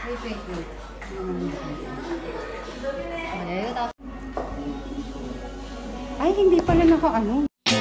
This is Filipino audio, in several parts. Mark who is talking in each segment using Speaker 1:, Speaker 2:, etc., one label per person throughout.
Speaker 1: Wait, wait, wait.
Speaker 2: Ay, hindi pala naka ano.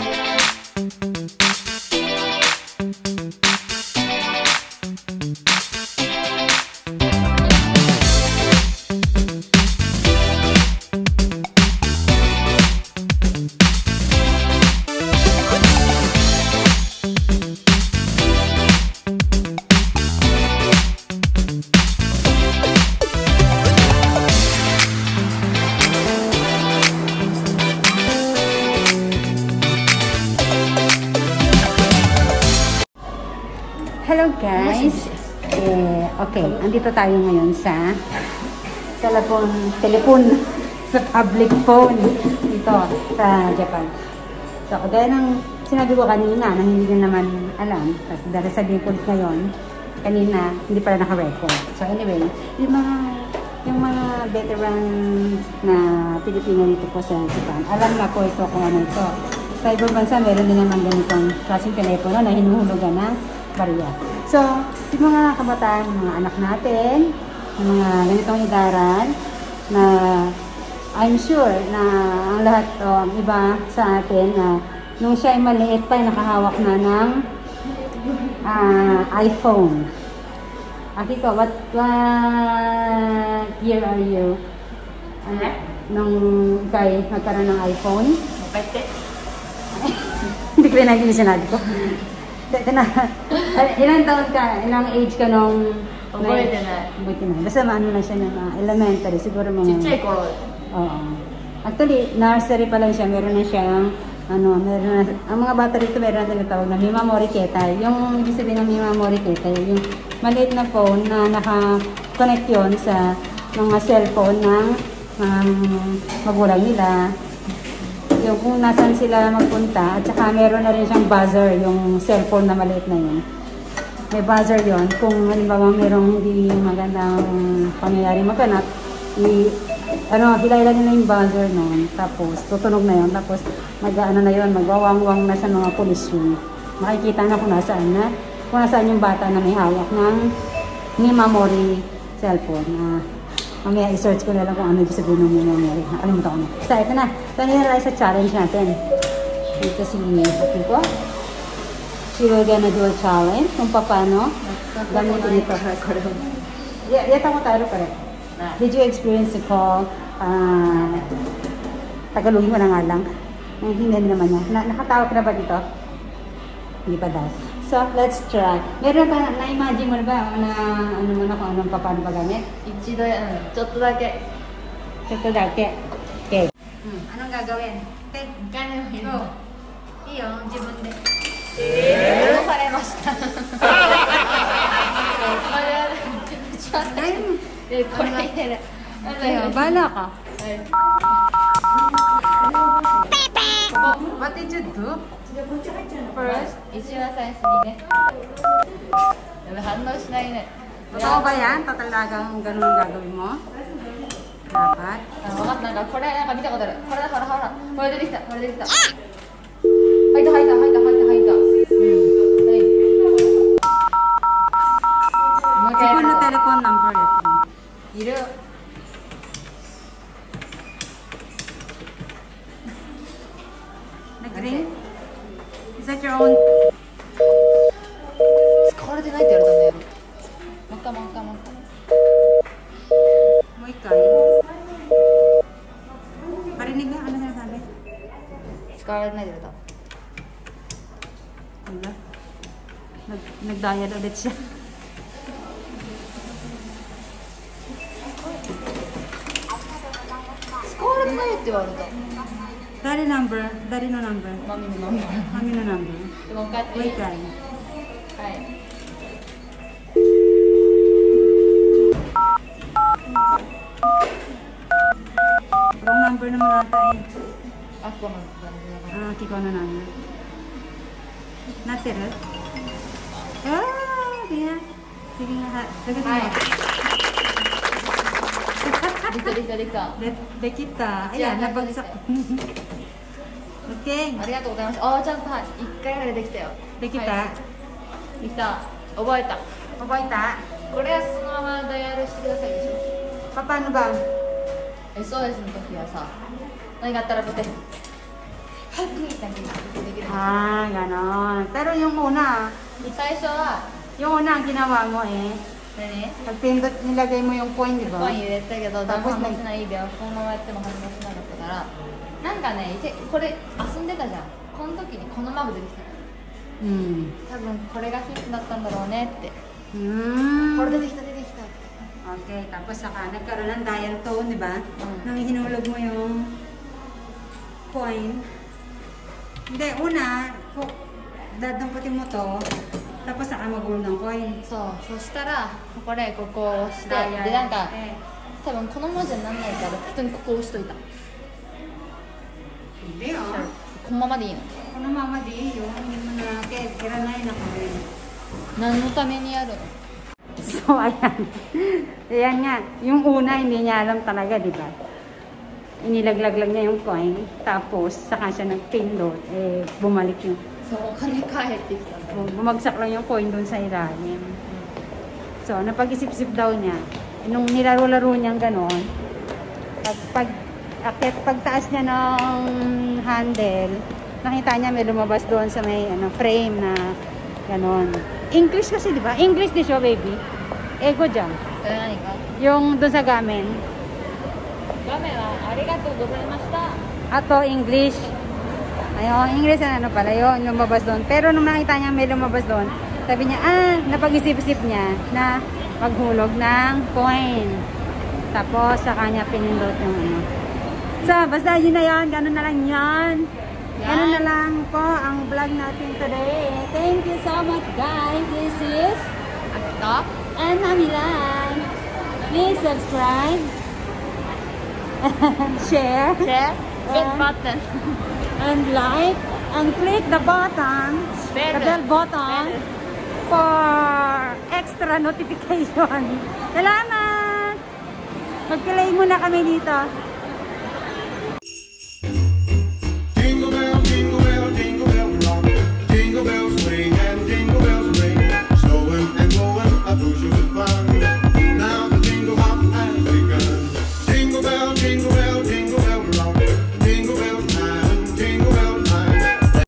Speaker 2: Hello guys! Okay, andito tayo ngayon sa telepon sa public phone dito sa Japan. So, dahil ng sinabi ko kanina na hindi nyo naman alam, kasi dahil sabihin ko ngayon, kanina hindi pala naka-record. So anyway, yung mga veteran na Pilipino dito po sa Japan, alam na po ito kung ano ito. Sa ibang bansa, meron din naman ganitong klaseng telepono na hinuhulugan na barya. So, yung mga kabataan, mga anak natin, yung mga ganitong edaran, na I'm sure na ang lahat ang iba sa atin na nung siya ay maliit pa, nakahawak na ng iPhone. Akiko, what year are you? Nung ikay nagkaroon ng iPhone? Hindi ko rin sinabi ko. Ilang taon ka? Ilang age ka nung...
Speaker 1: Buti na.
Speaker 2: Basta ano na siya na elementary. Siguro mga...
Speaker 1: Chichay ko.
Speaker 2: Oo. Actually, nursery pa lang siya. Meron na siyang... meron na... Ang mga bata rito meron na tinatawag na Mimamori Ketai. Yung ibig sabihin ng Mimamori Ketai, yung maliit na phone na naka-connect yun sa mga cellphone ng magulang nila. Yung kung nasan sila magpunta, at saka meron na rin siyang buzzer, yung cellphone na maliit na yun. May buzzer yun. Kung halimbawa merong hindi magandang pangyayari maganap, hilaila nila yung buzzer nun, tapos tutunog na yun, tapos na yun, magwawangwang na sa mga pulis yun. Makikita na kung nasaan yung bata na may hawak ng Mimamori cellphone. Mamaya i-search ko na lang kung ano yung sabihin ng Mimamori. Alimutan ko na. Basta, ito na. Ito na tayo sa challenge natin. Dito si Akiko. She will gonna do a challenge kung paano gamitin ito. Yata mo tayo pare. Did you experience the call? Tagalogin ko na nga lang. Hindi naman niya. Nakatawag ka na ba dito? Hindi pa daw. So, let's try. Meron ka, na-imagine mo na ba na ano mo na kung anong paano pagamit?
Speaker 1: Chotto dake.
Speaker 2: Chotto dake. Okay. Anong gagawin? Okay.
Speaker 1: Gano yun?
Speaker 2: Go. Iyo, jibun de.
Speaker 1: Ano saremashita?
Speaker 2: Bala ka. What did you do?
Speaker 1: First, ichiwa sense ni ne. Hannou shinai ne.
Speaker 2: Totoo ba yan? Tatalagang ganun ang gagawin mo? Dapat?
Speaker 1: Wakatta na. Kore, mita koto aru. Kore da kara, hara. Kore detekita, kore detekita. Haita.
Speaker 2: Siguro na telephone number ito.
Speaker 1: Iru.
Speaker 2: Nag-ring? Is that your own?
Speaker 1: 使われてないって言われたんだよ。もう一回。
Speaker 2: Mo ikay. Parinig nga, ano sinasabi?
Speaker 1: 使われてないって言われた。
Speaker 2: Wala. Nag-dial ulit siya.
Speaker 1: Score na yun, diba?
Speaker 2: Dari number.
Speaker 1: Mami no number.
Speaker 2: Mami no number.
Speaker 1: Diba, cut
Speaker 2: Wait, guy.
Speaker 1: Hi.
Speaker 2: Wrong number naman ata eh.
Speaker 1: Ako na.
Speaker 2: Kiko na number. Natira? Sige nga.
Speaker 1: Hi. Dito.
Speaker 2: Dekita. Ayan, nabagsak. Okay.
Speaker 1: ありがとうございます。あ、ちゃんとはい、1回ぐらいできたよ。
Speaker 2: できた？
Speaker 1: はい、できた。覚えた。
Speaker 2: 覚えた？
Speaker 1: これはそのままダイヤルして
Speaker 2: Paano ba?
Speaker 1: SOS の時はさ、何があったらこうやってハッピーってできる。
Speaker 2: Ah, ganon. Pero yung una,
Speaker 1: 最初は
Speaker 2: yung una ang ginawa mo eh,
Speaker 1: 何
Speaker 2: pag pindot nilagay mo yung coin, di
Speaker 1: コ
Speaker 2: ba?
Speaker 1: イン入れたけど、誰も
Speaker 2: tapos
Speaker 1: 反応しないで、このままやっても反応しなかったから、なんかね、これ遊んでたじゃん。この時にこのマーク出てきた。
Speaker 2: Hmm.
Speaker 1: 多分これがヒントだったんだろうねって。
Speaker 2: Hmm.
Speaker 1: これ出てきた出てきたって。
Speaker 2: Okay, tapos saka nagkaroon ng dial tone, di ba?
Speaker 1: Mm.
Speaker 2: Nang hinulog mo yung coin. Hindi, una, dadamputin mo to, tapos saka mag-roll ng coin.
Speaker 1: そう、そしたらこれここを押して、
Speaker 2: ダイヤル
Speaker 1: でなんか
Speaker 2: え
Speaker 1: 多分この文字にならないから普通にここ押しといた。
Speaker 2: Hindi, oh.
Speaker 1: このままでいいの。
Speaker 2: Ano mama di yun? Hindi mo na, kira na yun ako yun.
Speaker 1: 何のためにやるの？
Speaker 2: So, ayan. Ayan nga. Yung una, hindi niya alam talaga, di ba? Inilaglag lang niya yung coin. Tapos, saka siya nagpindot. Eh, bumalik yung...
Speaker 1: そう、お金返ってきたんだ。
Speaker 2: Bumagsak lang yung coin dun sa ilalim. So, napag-isip-isip daw niya. Nung nilaro-laro niyang ganon, pagtaas niya ng handle, nakita niya may lumabas doon sa may frame na ganon. English kasi, di ba? English di siya, baby. Ego dyan.
Speaker 1: それ何か？
Speaker 2: Yung doon sa gamen.
Speaker 1: 画面はありがとうございました。
Speaker 2: Ato, English. Ayun, English na ano pala yun, lumabas doon. Pero nung nakita niya may lumabas doon, sabi niya, napag-isip-isip niya na maghulog ng coin. Tapos, sa kanya pinindot yung ano. So, basta yun na yun. Ganun na lang yan. Ganun na lang po ang vlog natin today. Thank you so much, guys. This is
Speaker 1: Akita?
Speaker 2: and Hamilan. Please subscribe and share.
Speaker 1: Share? Big
Speaker 2: And-
Speaker 1: button.
Speaker 2: And like and click the button, the bell button for extra notification. Salamat! Mag-play muna kami dito.